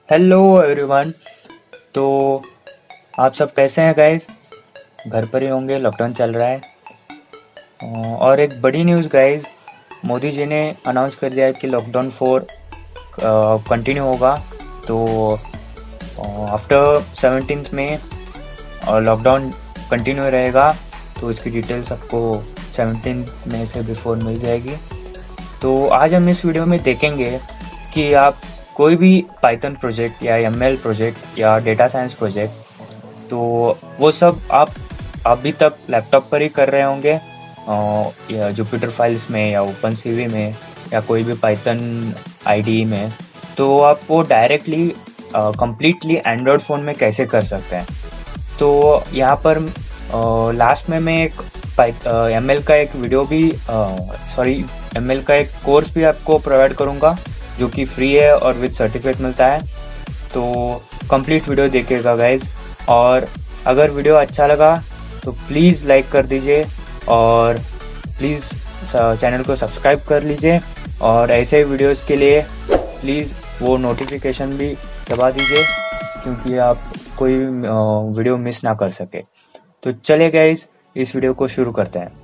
Hello everyone. तो आप सब कैसे हैं गाइस? घर पर ही होंगे, लॉकडाउन चल रहा है। और एक बड़ी न्यूज़ गाइस, मोदी जी ने अनाउंस कर दिया है कि लॉकडाउन 4 कंटिन्यू होगा। तो आफ्टर 17 में लॉकडाउन कंटिन्यू रहेगा। तो इसकी डिटेल्स आपको 17 मई से बिफोर मिल जाएगी। तो आज हम इस वीडियो में देखेंगे कि आप कोई भी पाइथन प्रोजेक्ट या एमएल प्रोजेक्ट या डेटा साइंस प्रोजेक्ट, तो वो सब आप अभी तक लैपटॉप पर ही कर रहे होंगे, या जुपिटर फाइल्स में या ओपनसीवी में या कोई भी पाइथन आईडीई में। तो आप वो डायरेक्टली कंप्लीटली एंड्रॉयड फ़ोन में कैसे कर सकते हैं। तो यहाँ पर लास्ट में मैं एक एमएल का एक वीडियो भी एमएल का एक कोर्स भी आपको प्रोवाइड करूँगा जो कि फ्री है और विद सर्टिफिकेट मिलता है। तो कंप्लीट वीडियो देखिएगा गाइज। और अगर वीडियो अच्छा लगा तो प्लीज़ लाइक कर दीजिए और प्लीज़ चैनल को सब्सक्राइब कर लीजिए। और ऐसे वीडियोस के लिए प्लीज़ वो नोटिफिकेशन भी दबा दीजिए क्योंकि आप कोई वीडियो मिस ना कर सके। तो चलिए गाइज, इस वीडियो को शुरू करते हैं।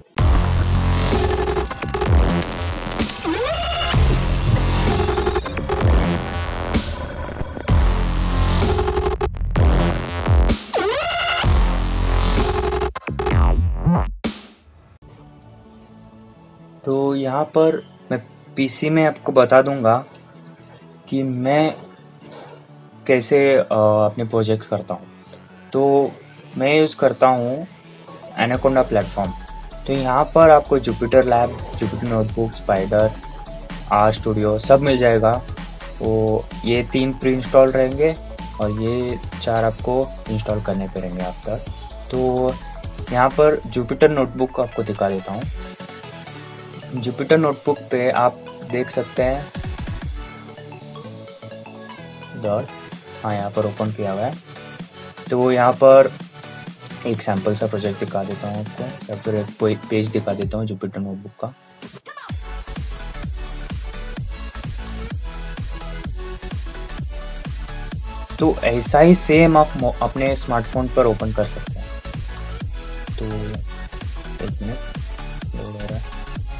तो यहाँ पर मैं पीसी में आपको बता दूंगा कि मैं कैसे अपने प्रोजेक्ट्स करता हूँ। तो मैं यूज़ करता हूँ एनाकोंडा प्लेटफॉर्म। तो यहाँ पर आपको Jupyter Lab, Jupyter Notebook, Spyder, R Studio सब मिल जाएगा। तो ये 3 प्री इंस्टॉल रहेंगे और ये 4 आपको इंस्टॉल करने पड़ेंगे आप तक। तो यहाँ पर जुपिटर नोटबुक आपको दिखा देता हूँ। जुपिटर नोटबुक पे आप देख सकते हैं हाँ, यहाँ पर ओपन किया हुआ है। तो यहाँ पर एक सैम्पल सा प्रोजेक्ट दिखा देता हूँ आपको, या फिर एक कोई पेज दिखा देता हूँ जुपिटर नोटबुक का। तो ऐसा ही सेम आप अपने स्मार्टफोन पर ओपन कर सकते हैं। तो एक मिनट लोड हो रहा है।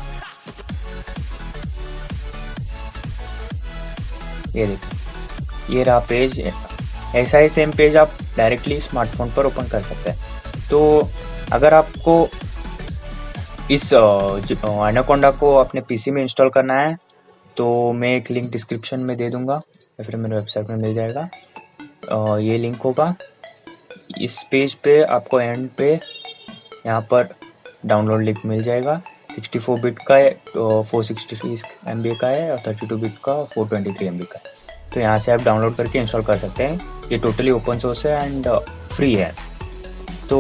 ये देखिए, ये रहा पेज। ऐसा ही सेम पेज आप डायरेक्टली स्मार्टफोन पर ओपन कर सकते हैं। तो अगर आपको इस एनाकोंडा को अपने पीसी में इंस्टॉल करना है तो मैं एक लिंक डिस्क्रिप्शन में दे दूंगा या फिर मेरे वेबसाइट में मिल जाएगा। ये लिंक होगा। इस पेज पे आपको एंड पे यहाँ पर डाउनलोड लिंक मिल जाएगा। 64 बिट का है, 466 MB का है, और 32 बिट का 423 MB का है। तो यहाँ से आप डाउनलोड करके इंस्टॉल कर सकते हैं। ये टोटली ओपन सोर्स है एंड फ्री है। तो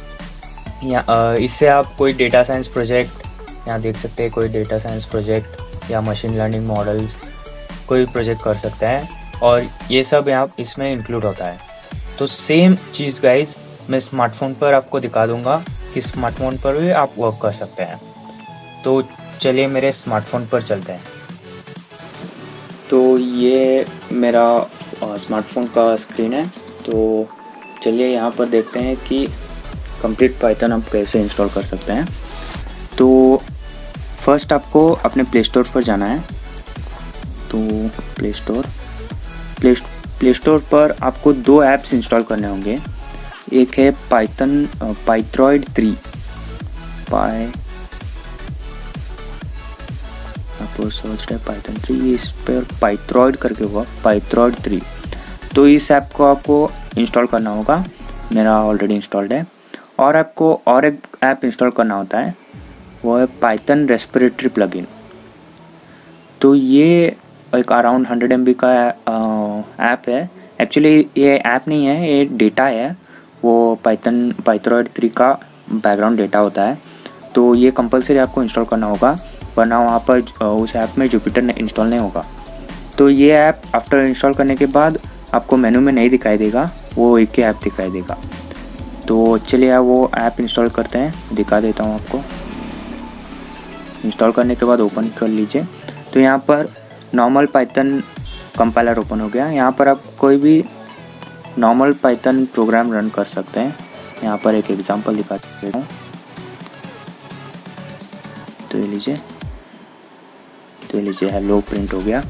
इससे आप कोई डेटा साइंस प्रोजेक्ट यहाँ देख सकते हैं, कोई डेटा साइंस प्रोजेक्ट या मशीन लर्निंग मॉडल्स कोई प्रोजेक्ट कर सकते हैं और ये सब यहाँ इसमें इंक्लूड होता है। तो सेम चीज़ गाइज मैं स्मार्टफोन पर आपको दिखा दूंगा कि स्मार्टफोन पर भी आप वर्क कर सकते हैं। तो चलिए मेरे स्मार्टफोन पर चलते हैं। तो ये मेरा स्मार्टफोन का स्क्रीन है। तो चलिए यहाँ पर देखते हैं कि कंप्लीट पाइथन आप कैसे इंस्टॉल कर सकते हैं। तो फर्स्ट आपको अपने प्ले स्टोर पर जाना है। तो प्ले स्टोर पर आपको 2 ऐप्स इंस्टॉल करने होंगे। एक है पाइथ्रॉइड 3, आपको सर्च है पाइथन 3, इस पर पाइथ्रॉइड करके हुआ पाइथ्रॉइड 3। तो इस ऐप को आपको इंस्टॉल करना होगा। मेरा ऑलरेडी इंस्टॉल्ड है। और आपको और एक ऐप इंस्टॉल करना होता है, वो है पाइथन रेस्पिरेटरी प्लगइन। तो ये एक अराउंड 100 MB का ऐप है। एक्चुअली ये ऐप नहीं है, ये डेटा है। वो पाइथ्रॉइड 3 का बैकग्राउंड डेटा होता है। तो ये कंपलसरी आपको इंस्टॉल करना होगा, वरना वहाँ पर उस ऐप में जुपिटर इंस्टॉल नहीं होगा। तो ये ऐप आफ्टर इंस्टॉल करने के बाद आपको मेनू में नहीं दिखाई देगा, वो एक ही ऐप दिखाई देगा। तो चलिए वो ऐप इंस्टॉल करते हैं, दिखा देता हूँ आपको। इंस्टॉल करने के बाद ओपन कर लीजिए। तो यहाँ पर नॉर्मल पाइथन कंपाइलर ओपन हो गया। यहाँ पर आप कोई भी नॉर्मल पाइथन प्रोग्राम रन कर सकते हैं। यहाँ पर एक एग्जांपल दिखा देता हूँ। तो ये लीजिए हेलो प्रिंट हो गया।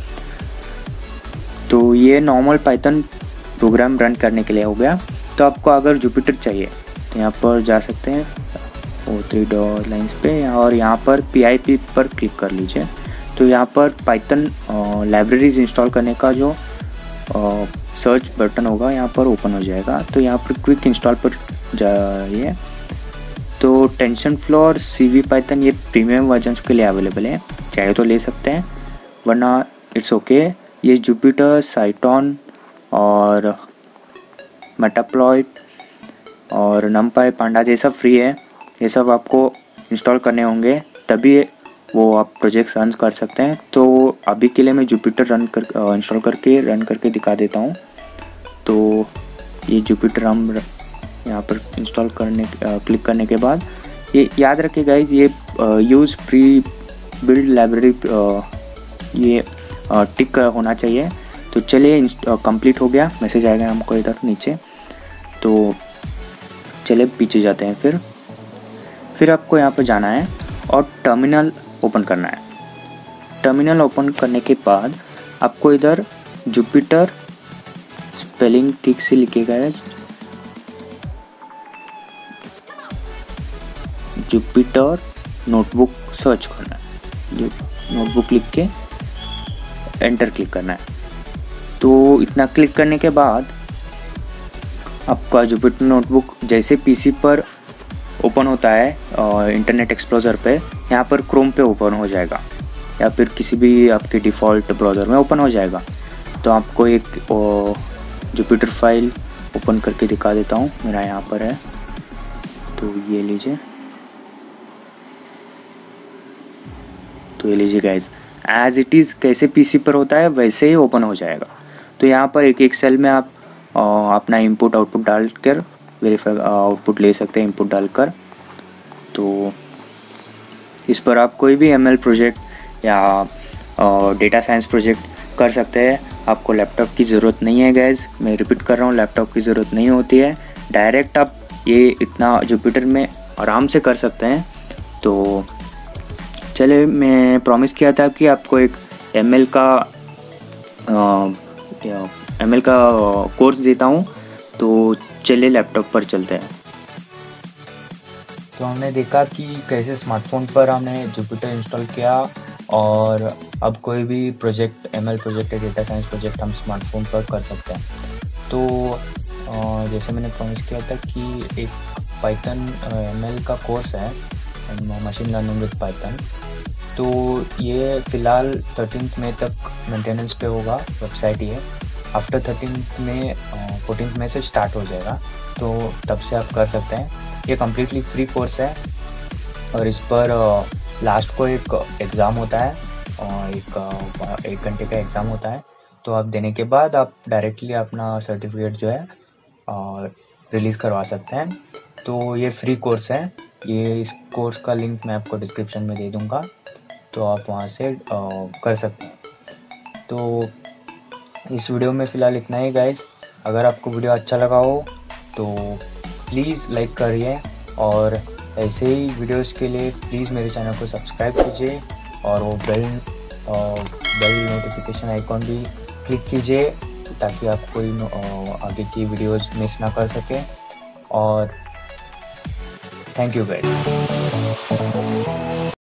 तो ये नॉर्मल पाइथन प्रोग्राम रन करने के लिए हो गया। तो आपको अगर जुपिटर चाहिए तो यहाँ पर जा सकते हैं वो 3 डॉट लाइन्स पे और यहाँ पर PIP पर क्लिक कर लीजिए। तो यहाँ पर पाइथन लाइब्रेरीज इंस्टॉल करने का जो सर्च बटन होगा यहाँ पर ओपन हो जाएगा। तो यहाँ पर क्विक इंस्टॉल पर जाइए। तो टेंशनफ्लो और CV पाइथन ये प्रीमियम वर्जन्स के लिए अवेलेबल है, चाहे तो ले सकते हैं, वरना इट्स ओके। ये जुपिटर, साइटॉन और मेटाप्लॉय और नमपाई, पांडा ये सब फ्री है। ये सब आपको इंस्टॉल करने होंगे तभी वो आप प्रोजेक्ट रन कर सकते हैं। तो अभी के लिए मैं जुपिटर इंस्टॉल करके रन करके दिखा देता हूँ। तो ये जुपिटर हम यहाँ पर इंस्टॉल करने क्लिक करने के बाद ये याद रखिए गाइज, ये यूज़ प्री बिल्ड लाइब्रेरी ये टिक होना चाहिए। तो चलिए कंप्लीट हो गया, मैसेज आएगा हमको इधर नीचे। तो चलिए पीछे जाते हैं। फिर आपको यहाँ पर जाना है और टर्मिनल ओपन करना है। टर्मिनल ओपन करने के बाद आपको इधर जुपिटर स्पेलिंग ठीक से लिखेगा है, जुपिटर नोटबुक सर्च करना है। नोटबुक लिख के एंटर क्लिक करना है। तो इतना क्लिक करने के बाद आपका जुपिटर नोटबुक जैसे PC पर ओपन होता है इंटरनेट एक्सप्लोरर पे, यहाँ पर क्रोम पे ओपन हो जाएगा या फिर किसी भी आपके डिफ़ॉल्ट ब्राउज़र में ओपन हो जाएगा। तो आपको एक जुपिटर फाइल ओपन करके दिखा देता हूँ, मेरा यहाँ पर है। तो ये लीजिए गाइज, एज इट इज़ कैसे PC पर होता है वैसे ही ओपन हो जाएगा। तो यहाँ पर एक सेल में आप अपना इनपुट आउटपुट डालकर वेरीफाई आउटपुट ले सकते हैं इनपुट डालकर। तो इस पर आप कोई भी ML प्रोजेक्ट या डेटा साइंस प्रोजेक्ट कर सकते हैं। आपको लैपटॉप की ज़रूरत नहीं है गाइज, मैं रिपीट कर रहा हूँ, लैपटॉप की ज़रूरत नहीं होती है। डायरेक्ट आप ये इतना जुपिटर में आराम से कर सकते हैं। तो चले, मैं प्रॉमिस किया था कि आपको एक ML का कोर्स देता हूँ। तो चलिए लैपटॉप पर चलते हैं। तो हमने देखा कि कैसे स्मार्टफोन पर हमने जुपिटर इंस्टॉल किया और अब कोई भी प्रोजेक्ट, ML प्रोजेक्ट या डेटा साइंस प्रोजेक्ट हम स्मार्टफोन पर कर सकते हैं। तो जैसे मैंने प्रॉमिस किया था कि एक पाइथन ML का कोर्स है, मशीन लर्निंग विद पाइथन। तो ये फ़िलहाल 13 मई तक मेंटेनेंस पे होगा, वेबसाइट ये। आफ्टर 14 मई से स्टार्ट हो जाएगा, तो तब से आप कर सकते हैं। ये कम्प्लीटली फ्री कोर्स है और इस पर लास्ट को एक एग्ज़ाम होता है, एक घंटे का एग्ज़ाम होता है। तो आप देने के बाद आप डायरेक्टली अपना सर्टिफिकेट जो है रिलीज़ करवा सकते हैं। तो ये फ्री कोर्स है। इस कोर्स का लिंक मैं आपको डिस्क्रिप्शन में दे दूँगा, तो आप वहाँ से कर सकते हैं। तो इस वीडियो में फ़िलहाल इतना ही गाइस। अगर आपको वीडियो अच्छा लगा हो तो प्लीज़ लाइक करिए और ऐसे ही वीडियोस के लिए प्लीज़ मेरे चैनल को सब्सक्राइब कीजिए और वो बेल नोटिफिकेशन आइकॉन भी क्लिक कीजिए ताकि आप कोई आगे की वीडियोस मिस ना कर सके। और थैंक यू गाइस।